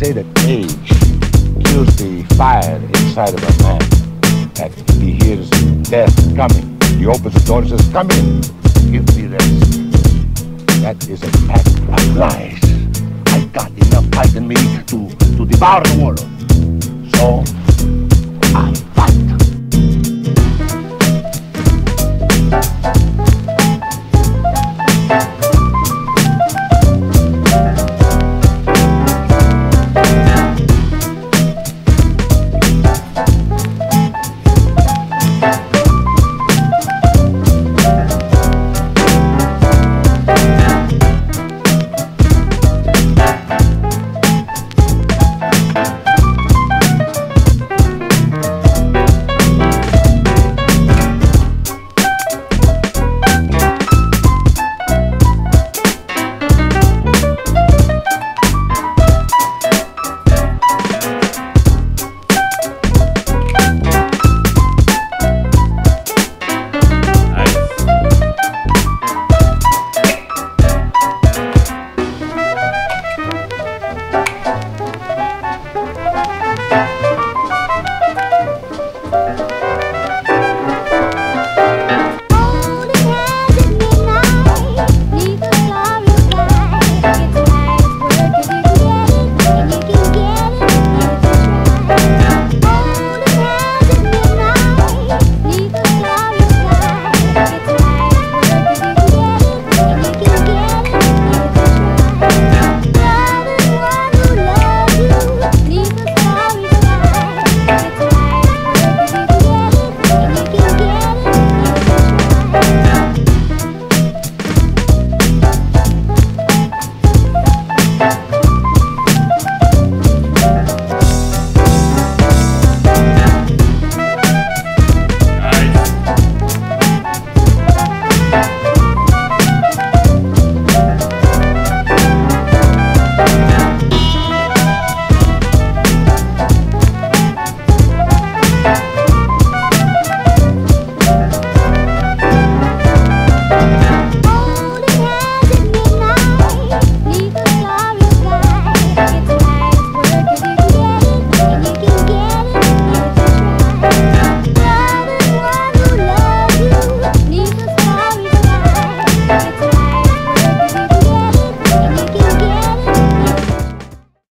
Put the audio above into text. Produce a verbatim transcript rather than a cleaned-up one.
say that age kills the fire inside of a man. That he hears death coming. He opens the door and says, come in, give me rest. That is a pack of lies. I got enough fight in me to, to devour the world. So, I fight.